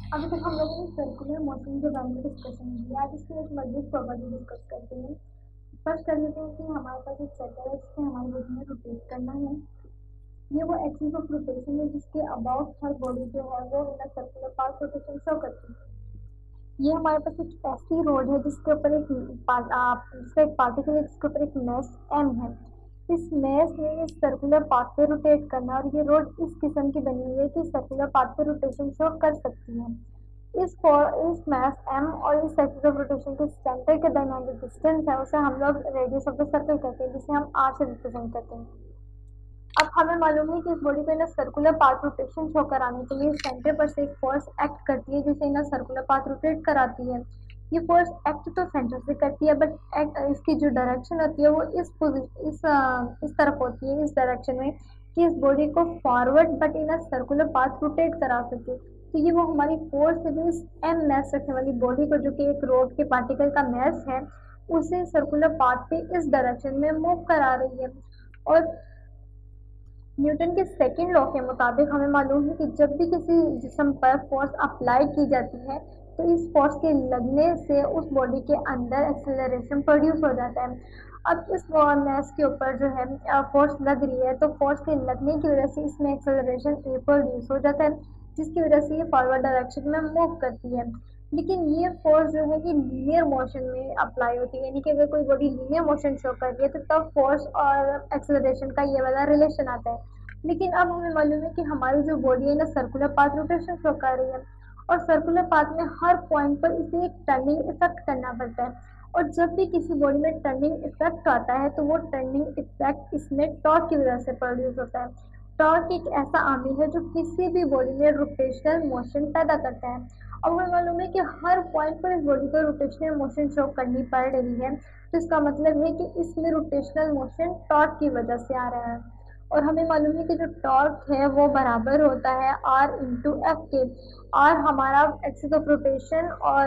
अभी तक हम लोगों ने सर्कुलर मोशन के बारे में डिस्कशन किया। आज इसकी एक मजबूत प्रॉपर्टी डिस्कस करते हैं। फर्स्ट कर लेते हैं कि हमारे पास एक सेट है, जिससे हमारी बॉडी में रोटेट करना है। ये वो एक्सिस ऑफ रोटेशन है जिसके अबाउट हर बॉडी जो है वो in circular path rotation show करती है। ये हमारे पास एक ऐसी रोड है जिसके ऊपर जिसका एक पार्टिकल है, जिसके ऊपर एक मैस एम है। इस मैस ने इस सर्कुलर पाथ पे रोटेट करना, और ये रोड इस किस्म की बनी हुई है कि सर्कुलर पाथ पे रोटेशन शो कर सकती है। इस मास m और इस एक्सिस ऑफ रोटेशन के सेंटर के दरमियान जो डिस्टेंस है उसे हम लोग रेडियस ऑफ द सर्कल कहते हैं, जिसे हम r से रिप्रेजेंट करते हैं। अब हमें मालूम है कि इस बॉडी को in circular path rotation show कराने के लिए सेंटर पर से एक फोर्स एक्ट करती है, जिसे इन सर्कुलर पाथ रोटेट कराती है। ये फोर्स एक्ट तो सेंटर से करती है, बट एक्ट इसकी जो डायरेक्शन होती है वो इस तरफ होती है, इस डायरेक्शन में, कि इस बॉडी को forward but in circular path rotate करा सके। तो ये वो हमारी फोर्स है जो इस एम मैस रखने वाली बॉडी को, जो कि एक रॉड के पार्टिकल का मैस है, उसे सर्कुलर पाथ पे इस डायरेक्शन में मूव करा रही है। और न्यूटन के सेकंड लॉ के मुताबिक हमें मालूम है कि जब भी किसी जिस्म पर फोर्स अप्लाई की जाती है तो इस फोर्स के लगने से उस बॉडी के अंदर एक्सेलरेशन प्रोड्यूस हो जाता है। अब इस मैस के ऊपर जो है फोर्स लग रही है, तो फोर्स के लगने की वजह से इसमें एक्सेलरेशन प्रोड्यूस हो जाता है, जिसकी वजह से ये फॉरवर्ड डायरेक्शन में मूव करती है। लेकिन ये फोर्स जो है कि लीनियर मोशन में अप्लाई होती है, यानी कि अगर कोई बॉडी लीनियर मोशन शो कर रही है तो तब फोर्स और एक्सेलरेशन का ये वाला रिलेशन आता है। लेकिन अब हमें मालूम है कि हमारी जो बॉडी है ना सर्कुलर पाथ रोटेशन शो कर रही है, और सर्कुलर पाथ में हर पॉइंट पर इसे एक टर्निंग इफेक्ट करना पड़ता है। और जब भी किसी बॉडी में टर्निंग इफेक्ट आता है तो वो टर्निंग इफेक्ट इसमें टॉर्क की वजह से प्रोड्यूस होता है। टॉर्क एक ऐसा आमिल है जो किसी भी बॉडी में रोटेशनल मोशन पैदा करता है। अब हमें मालूम है कि हर पॉइंट पर इस बॉडी को रोटेशनल मोशन शो करनी पड़ रही है, तो इसका मतलब है कि इसमें रोटेशनल मोशन टॉर्क की वजह से आ रहा है। और हमें मालूम है कि जो टॉर्क है वो बराबर होता है आर इंटू एफ के। आर हमारा एक्सिस ऑफ रोटेशन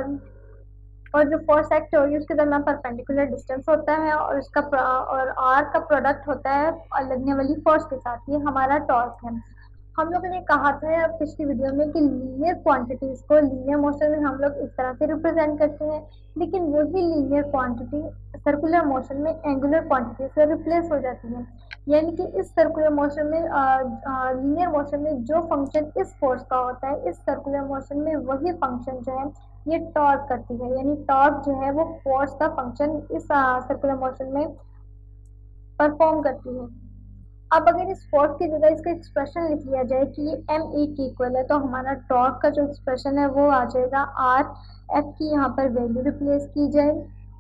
और जो फोर्स एक्ट हो रही है उसके दरमियान परपेंडिकुलर डिस्टेंस होता है, और आर का प्रोडक्ट होता है लगने वाली फोर्स के साथ। ये हमारा टॉर्क है। हम लोगों ने कहा था पिछली वीडियो में कि लीनियर क्वांटिटीज को लीनियर मोशन में हम लोग इस तरह से रिप्रेजेंट करते हैं, लेकिन वही लीनियर क्वांटिटी सर्कुलर मोशन में एंगुलर क्वांटिटी से रिप्लेस हो जाती है। यानी कि इस सर्कुलर मोशन में लीनियर मोशन में जो फंक्शन इस फोर्स का होता है, इस सर्कुलर मोशन में वही फंक्शन जो है ये टॉर्क करती है। यानी टॉर्क जो है वो फोर्स का फंक्शन इस सर्कुलर मोशन में परफॉर्म करती है। अब अगर इस फोर्स की जगह इसका एक्सप्रेशन लिख लिया जाए कि ये एम ई की इक्वल है, तो हमारा टॉर्क का जो एक्सप्रेशन है वो आ जाएगा आर एफ की यहाँ पर वैल्यू रिप्लेस की जाए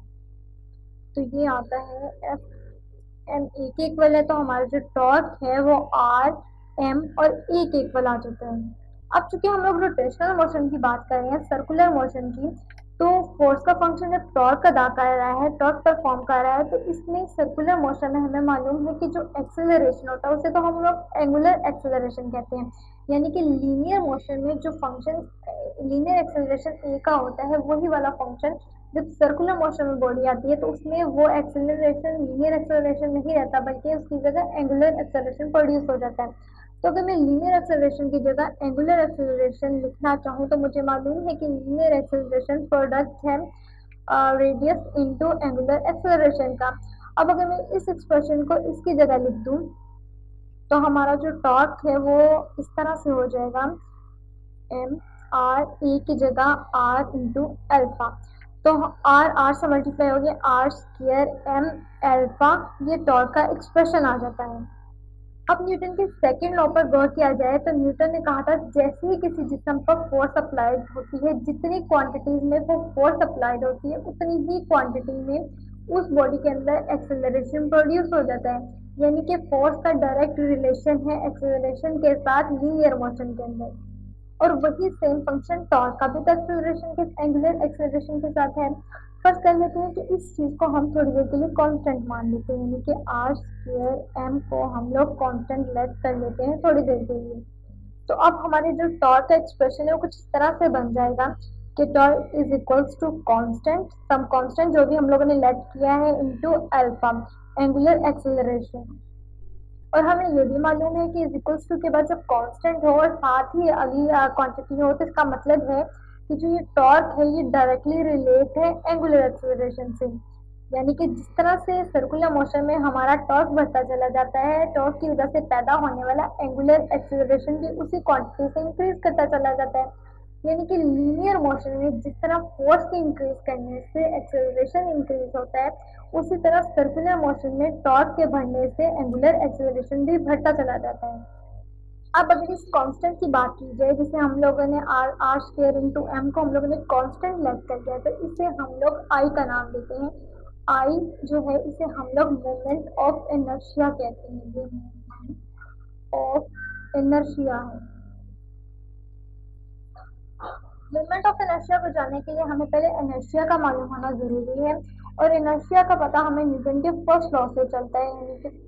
तो ये आता है एफ एम ए के इक्वल है, तो हमारा जो टॉर्क है वो आर एम और ए के इक्वल आ जाता है। अब चूंकि हम लोग रोटेशनल मोशन की बात कर रहे हैं, सर्कुलर मोशन की, तो फोर्स का फंक्शन जब टॉर्क अदा कर रहा है, टॉर्क परफॉर्म कर रहा है, तो इसमें सर्कुलर मोशन में हमें मालूम है कि जो एक्सेलरेशन होता है उसे तो हम लोग एंगुलर एक्सेलरेशन कहते हैं। यानी कि लीनियर मोशन में जो फंक्शन लीनियर एक्सेलरेशन ए का होता है वही वाला फंक्शन जब सर्कुलर मोशन में बॉडी आती है तो उसमें वो एक्सेलरेशन लीनियर एक्सेलरेशन नहीं रहता, बल्कि उसकी जगह एंगुलर एक्सेलरेशन प्रोड्यूस हो जाता है। तो अगर मैं लीनियर एक्सेलरेशन की जगह एंगुलर एक्सेलरेशन लिखना चाहूँ तो मुझे मालूम है कि लीनियर एक्सेलरेशन प्रोडक्ट है रेडियस इनटू एंगुलर एक्सेलरेशन का। अब अगर मैं इस एक्सप्रेशन को इसकी जगह लिख दूं तो हमारा जो टॉर्क है वो इस तरह से हो जाएगा एम आर ए की जगह आर इंटू एल्फा। तो आर से मल्टीप्लाई हो गया आर स्क्वायर एम एल्फा, ये टॉर्क का एक्सप्रेशन आ जाता है। अब न्यूटन के सेकंड लॉ पर गौर किया जाए तो न्यूटन ने कहा था जैसे ही किसी जिस्म पर फोर्स अप्लाइड होती है, जितनी क्वांटिटीज में वो फोर्स अप्लाइड होती है उतनी ही क्वांटिटी में उस बॉडी के अंदर एक्सेलरेशन प्रोड्यूस हो जाता है। यानी कि फोर्स का डायरेक्ट रिलेशन है एक्सेलरेशन के साथ लीनियर मोशन के अंदर, और वही सेम फंक्शन टॉर्क का भी एक्सेलरेशन के एंगुलर एक्सेलरेशन के साथ है। फर्स्ट कर लेते हैं कि इस चीज को हम थोड़ी देर के लिए कांस्टेंट मान लेते हैं, यानी कि आर स्क्वायर एम को हम लोग कांस्टेंट लेट कर लेते हैं थोड़ी देर के लिए। तो अब हमारे जो टॉर्क का एक्सप्रेशन है वो कुछ इस तरह से बन जाएगा कि torque is equals to constant some constant जो भी हम लोगों ने लेट किया है इनटू अल्फा एंगुलर एक्सेलरेशन। और हमें ये भी मालूम है कि इज इक्वल्स टू के बाद जब कांस्टेंट हो और साथ ही अगली क्वांटिटी हो, तो इसका मतलब है कि जो ये टॉर्क है ये डायरेक्टली रिलेट है एंगुलर एक्सेलरेशन से। यानी कि जिस तरह से सर्कुलर मोशन में हमारा टॉर्क बढ़ता चला जाता है, टॉर्क की वजह से पैदा होने वाला एंगुलर एक्सेलरेशन भी उसी क्वांटिटी से इंक्रीज करता चला जाता है। यानी कि लीनियर मोशन में जिस तरह फोर्स के इंक्रीज करने से एक्सेलरेशन इंक्रीज होता है, उसी तरह सर्कुलर मोशन में टॉर्क के बढ़ने से एंगुलर एक्सेलरेशन भी बढ़ता चला जाता है। अब अगर इस कांस्टेंट की बात की जाए, जिसे हम लोगों ने R R square into M को हम लोगों ने कांस्टेंट लेट कर दिया, तो इसे हम लोग आई का नाम देते हैं। आई जो है इसे हम लोग मोमेंट ऑफ इनर्शिया कहते हैं। ये मोमेंट ऑफ इनर्शिया है। मोमेंट ऑफ इनर्शिया को जानने के लिए हमें पहले इनर्शिया का मालूम होना जरूरी है, और इनर्शिया का पता हमें न्यूटन के फर्स्ट लॉ से चलता है, यानी कि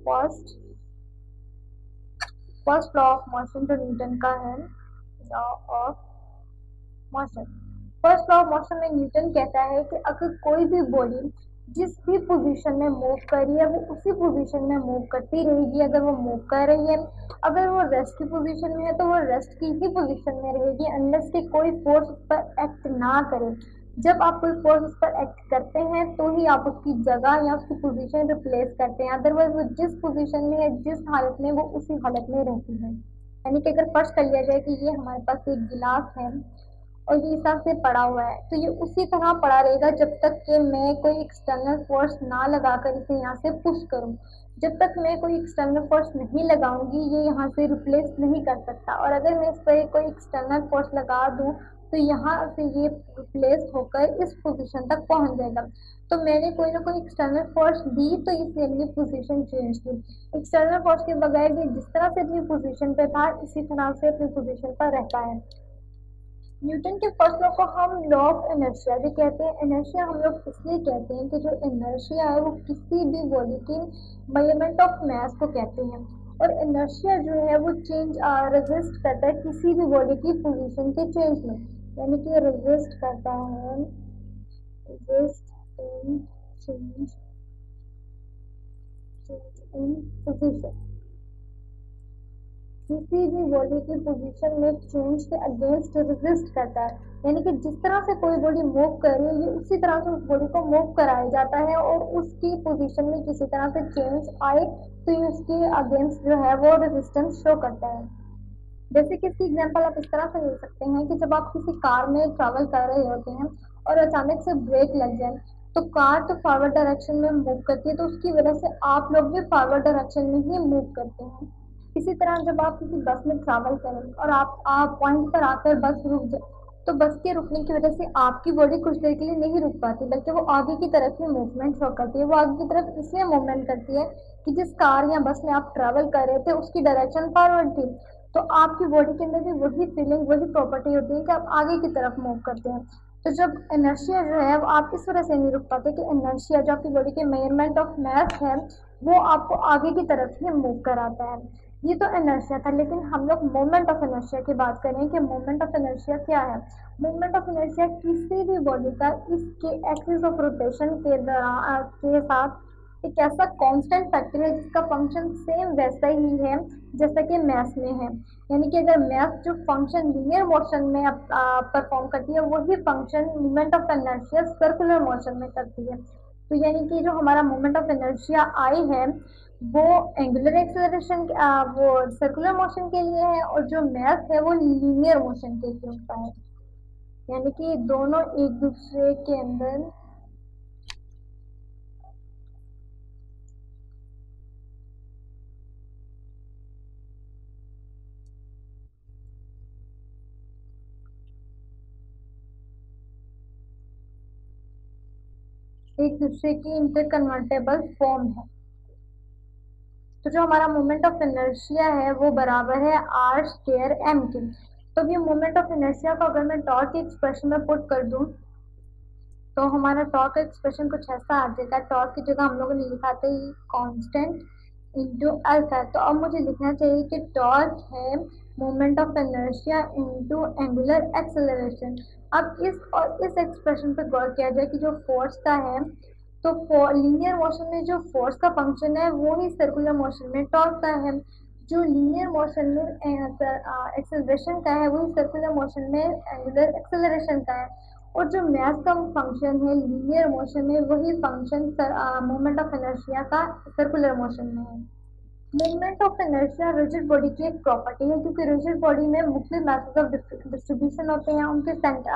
फर्स्ट लॉ ऑफ मोशन जो न्यूटन का है, law of motion. First law of motion में न्यूटन कहता है कि अगर कोई भी बॉडी जिस भी पोजीशन में मूव कर रही है वो उसी पोजीशन में मूव करती रहेगी। अगर वो मूव कर रही है, अगर वो रेस्ट की पोजीशन में है तो वो रेस्ट की ही पोजीशन में रहेगी, अनलेस कि कोई फोर्स उस पर एक्ट ना करे। जब आप कोई फोर्स उस पर एक्ट करते हैं तो ही आप उसकी जगह या उसकी पोजीशन रिप्लेस करते हैं, अदरवाइज वो जिस पोजीशन में है, जिस हालत में, वो उसी हालत में रहती है। यानी कि अगर फर्स्ट कर लिया जाए कि ये हमारे पास एक गिलास है और ये हिसाब से पड़ा हुआ है, तो ये उसी तरह पड़ा रहेगा जब तक कि मैं कोई एक्सटर्नल फोर्स ना लगाकर इसे यहाँ से पुश करूँ। जब तक मैं कोई एक्सटर्नल फोर्स नहीं लगाऊंगी, ये यहाँ से रिप्लेस नहीं कर सकता। और अगर मैं इस पर कोई एक्सटर्नल फोर्स लगा दूँ तो यहाँ से ये रिप्लेस होकर इस पोजीशन तक पहुँच जाएगा। तो मैंने कोई ना कोई एक्सटर्नल फोर्स दी तो इसने अपनी पोजीशन चेंज की। एक्सटर्नल फोर्स के बगैर ये जिस तरह से अपनी पोजीशन पे था, इसी तरह से अपनी पोजीशन पर रहता है। न्यूटन के फर्स्ट लॉ को हम लॉ ऑफ इनर्शिया भी कहते हैं। इनर्शिया हम लोग इसलिए कहते हैं कि जो इनर्शिया है वो किसी भी बॉडी की मोमेंट ऑफ मास को कहते हैं, और इनर्शिया जो है वो चेंज रेजिस्ट करता है किसी भी बॉडी की पोजीशन के चेंज में। यानी कि रेजिस्ट करता है, resist in change in position, किसी भी बॉडी की पोजीशन में चेंज के अगेंस्ट रेजिस्ट करता है। यानी कि जिस तरह से कोई बॉडी मूव कर रही है, ये उसी तरह से उस बॉडी को मूव कराया जाता है, और उसकी पोजीशन में किसी तरह से चेंज आए तो ये उसके अगेंस्ट जो है वो रेजिस्टेंस शो करता है। जैसे कि इसकी एग्जांपल आप इस तरह से ले सकते हैं कि जब आप किसी कार में ट्रैवल कर रहे होते हैं और अचानक से ब्रेक लग जाए, तो कार तो फॉरवर्ड डायरेक्शन में मूव करती है, तो उसकी वजह से आप लोग भी फॉरवर्ड डायरेक्शन में ही मूव करते हैं। इसी तरह जब आप किसी बस में ट्रैवल करें और आप पॉइंट पर आकर बस रुक जाए, तो बस के रुकने की वजह से आपकी बॉडी कुछ देर के लिए नहीं रुक पाती, बल्कि वो आगे की तरफ ही मूवमेंट शो करती है। वो आगे की तरफ इसलिए मूवमेंट करती है कि जिस कार या बस में आप ट्रैवल कर रहे थे उसकी डायरेक्शन फॉरवर्ड थी, तो आपकी बॉडी के अंदर भी वही फीलिंग, वही प्रॉपर्टी होती है कि आप आगे की तरफ मूव करते हैं। तो जब इनर्शिया जो है वो आप इस वजह से नहीं रुक पाते कि इनर्शिया जो आपकी बॉडी के मेजरमेंट ऑफ मास है वो आपको आगे की तरफ ही मूव कराता है। ये तो इनर्शिया था, लेकिन हम लोग मोमेंट ऑफ इनर्शिया की बात करें कि मोमेंट ऑफ इनर्शिया क्या है। मोमेंट ऑफ इनर्शिया किसी भी बॉडी का इसके एक्सिस ऑफ रोटेशन के साथ एक ऐसा कांस्टेंट फैक्टर है जिसका फंक्शन सेम वैसा ही है जैसा कि मैथ में है। यानी कि अगर मैथ जो फंक्शन लीनियर मोशन में परफॉर्म करती है, वही function moment of inertia circular motion में करती है। तो यानी कि जो हमारा मोमेंट ऑफ इनर्शिया आई है वो एंगुलर एक्सेलरेशन वो सर्कुलर मोशन के लिए है, और जो मैथ है वो लीनियर मोशन के लिए होता है। यानी कि दोनों एक दूसरे के अंदर एक दूसरे की इंटरकन्वर्टेबल फॉर्म है। तो जो हमारा मोमेंट ऑफ इनर्शिया है वो बराबर है आर स्क्वायर एम के। तो ये मोमेंट ऑफ इनर्शिया को अगर मैं टॉर्क के एक्सप्रेशन में पुट कर दूं, तो हमारा टॉर्क का एक्सप्रेशन कुछ ऐसा आ जाएगा। टॉर्क की जगह हम लोगों ने लिखा था कांस्टेंट इंटू अल्फा, तो अब मुझे लिखना चाहिए कि टॉर्क है moment of inertia into angular acceleration. अब इस एक्सप्रेशन पे गौर किया जाए कि जो फोर्स का है तो लीनियर मोशन में जो फोर्स का फंक्शन है वो ही सर्कुलर मोशन में टॉर्क का है। जो लीनियर मोशन में एक्सेलरेशन का है वही सर्कुलर मोशन में एंगुलर एक्सेलरेशन का है। और जो मास का फंक्शन है लीनियर मोशन में वही फंक्शन मोमेंट ऑफ इनर्शिया का सर्कुलर मोशन में है। Movement of inertia rigid body की एक प्रॉपर्टी है, क्योंकि रिजिड बॉडी में मुख्तलिफ मैथड्स ऑफ डिस्ट्रीब्यूशन होते हैं। उनके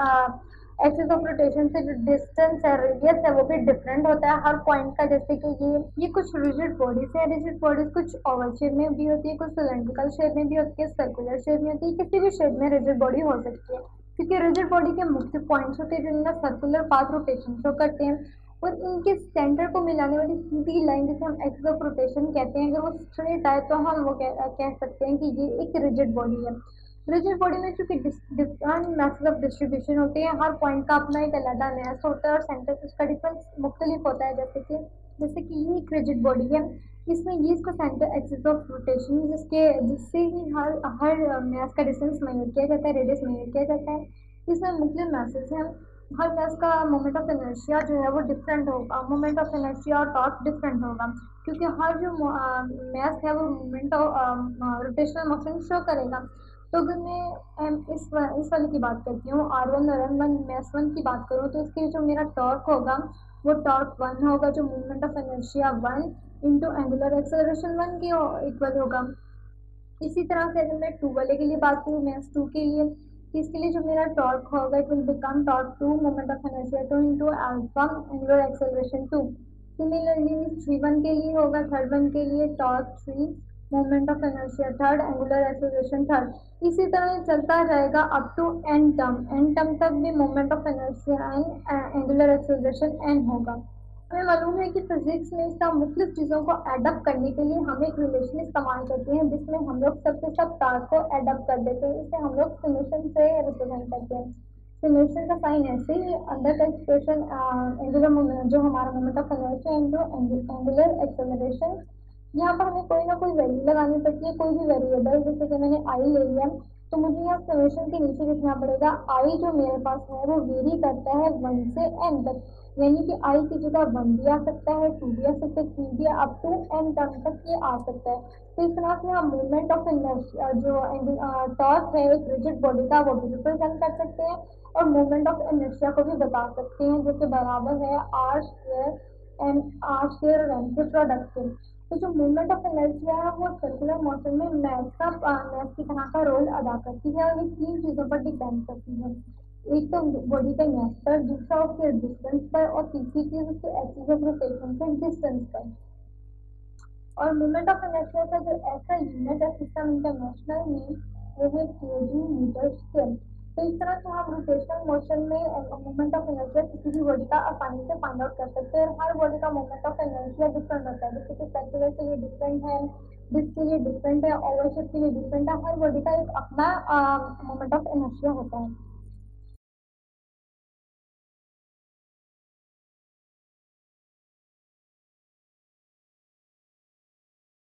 एक्सिस ऑफ रोटेशन से जो डिस्टेंस है, रेडियस है, वो भी डिफरेंट होता है हर पॉइंट का। जैसे कि ये कुछ रिजिड बॉडीज है। रिजिड बॉडीज कुछ ओवल शेप में भी होती है, कुछ सिलेंड्रिकल शेप में भी होती है, सर्कुलर शेप में होती है, किसी भी शेप में रिजिड बॉडी हो सकती है, क्योंकि रिजिड बॉडी के मुख्य पॉइंट्स होते हैं जिनमें सर्कुलर पाथ रोटेशन शो करते हैं। और इनके सेंटर को मिलाने वाली सीधी लाइन जिसे हम एक्सिस ऑफ रोटेशन कहते हैं, अगर वो स्ट्रेट आए तो हम वो कह सकते हैं कि ये एक रिजिड बॉडी है। रिजिड बॉडी में चूंकि डिफरेंट मैथड्स ऑफ डिस्ट्रीब्यूशन होते हैं, हर पॉइंट का अपना एक अलग मैथ होता है और सेंटर से उसका डिफरेंस मुख्तलिफ होता है। जैसे कि ये एक रिजिड बॉडी है, इसमें ये इसका सेंटर एक्सिस ऑफ रोटेशन जिससे ही हर मैथ का डिस्टेंस मेजर किया जाता है, रेडियस मेजर किया जाता है। इसमें मुख्तलिफ मैथ्स हैं। हर गैस का मोमेंट ऑफ इनर्शिया जो है वो डिफरेंट होगा, मोमेंट ऑफ इनर्शिया और टॉर्क डिफरेंट होगा, क्योंकि हर जो मैस है वो moment of rotational motion show करेगा। तो अगर मैं इस वाले की बात करती हूँ, R1 और M1 मैस 1 की बात करूँ, तो इसके जो मेरा टॉर्क होगा वो टॉर्क 1 होगा, जो moment of inertia 1 into angular acceleration 1 के इक्वल होगा। इसी तरह से अगर मैं 2 वाले के लिए बात करूँ, मैथ्स 2 के लिए, तो इसके लिए जो मेरा टॉर्क होगा it will become torque 2 moment of inertia 2 into alpha angular acceleration 2। Similarly 3 1 के लिए होगा, थर्ड वन के लिए torque 3 moment of inertia third angular acceleration third. इसी तरह चलता जाएगा अप टू एन टर्म तक भी moment of inertia and angular acceleration N होगा। हमें मालूम है कि फिजिक्स में इसका मुख्तलिफ चीज़ों को एडअप करने के लिए हम एक रिलेशन इस्तेमाल करते हैं, जिसमें हम लोग सबसे सब तार को एडअप कर देते हैं। इसे हम लोग समेशन से रिप्रेजेंट करते हैं। समेशन का साइन ऐसे ही अंदर का एक्सप्रेशन एंगुलर मोमेंट जो हमारा moment of inertia into angular acceleration, यहाँ पर हमें कोई ना कोई वैल्यू लगानी पड़ती है, कोई भी वेरिएबल। जैसे कि मैंने आई ले लिया, तो मुझे यहाँ समेशन के नीचे लिखना पड़ेगा आई जो मेरे पास है वो वेरी करता है 1 से n तक, यानी कि आई की जगह 1 भी आ सकता है, 2 भी आ सकता है, 3 भी, अप टू n टर्म तक ये आ सकता है। तो इस तरह से हम मूवमेंट ऑफ इनर्शिया जो टॉर्क है एक रिजिड बॉडी का, वो भी रिप्रेजेंट कर सकते हैं, और मूवमेंट ऑफ इनर्शिया को भी बता सकते हैं, जो कि बराबर है आर स्क्वायर और एम के प्रोडक्ट के। तो जो मूवमेंट ऑफ इनर्शिया है वो सर्कुलर मोशन में मैथ की तरह का रोल अदा करती है, और ये 3 चीज़ों पर डिपेंड करती है। एक तो बॉडी के मास पर, दूसरा उसके डिस्टेंस पर, और तीसरी चीज उसके एक्सिस ऑफ रोटेशन से डिस्टेंस पर। और मोमेंट ऑफ इनर्शिया का जो ऐसा यूनिट है सिस्टम इंटरनेशनल में, वो है केजी मीटर स्क्वायर। तो इस तरह से हम रोटेशनल मोशन में मोमेंट ऑफ इनर्शिया किसी भी बॉडी का आसानी से फाइंड आउट कर सकते हैं। और हर बॉडी का मोमेंट ऑफ इनर्शिया डिफरेंट होता है, जैसे कि सर्कुलर के लिए डिफरेंट है, डिस्क के लिए डिफरेंट है, ओवल शेप के लिए डिफरेंट है। हर बॉडी का एक अपना मोमेंट ऑफ इनर्शिया होता है।